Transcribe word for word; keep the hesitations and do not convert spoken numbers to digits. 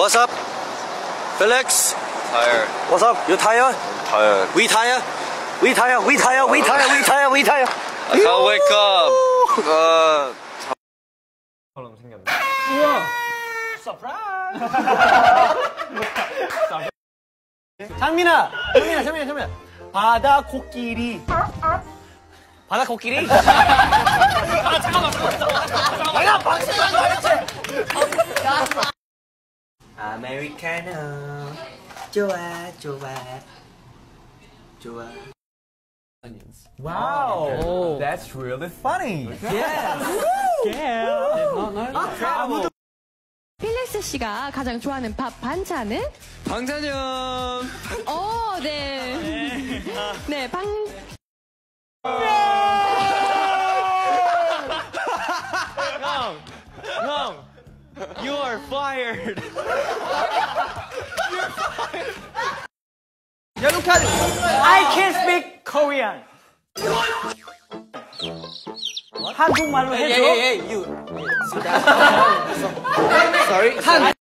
What's up? Felix? Tired. What's up? You tired? Tired. We tired? We tired? We tired? We tired? We tired? We tired? I can't wake up. 아. 처럼 생겼네. 우와! 서프라이즈! 장민아! 장민아, 장민아, 장민아. 바다 코끼리. 바다 코끼리? 아, 잠깐만. 내가 박수한 거였지? 아메리카노. 좋아, 좋아. 좋아. Wow! Oh. That's really funny! Yes! Yeah! 필릭스 씨가 가장 좋아하는 밥 반찬은? 방탄염. 어, 네. 네, 방. 형! 형! You are fired! 야누카드! I can speak Korean! 한국말로 해줘? Hey, hey, hey, you. Sorry?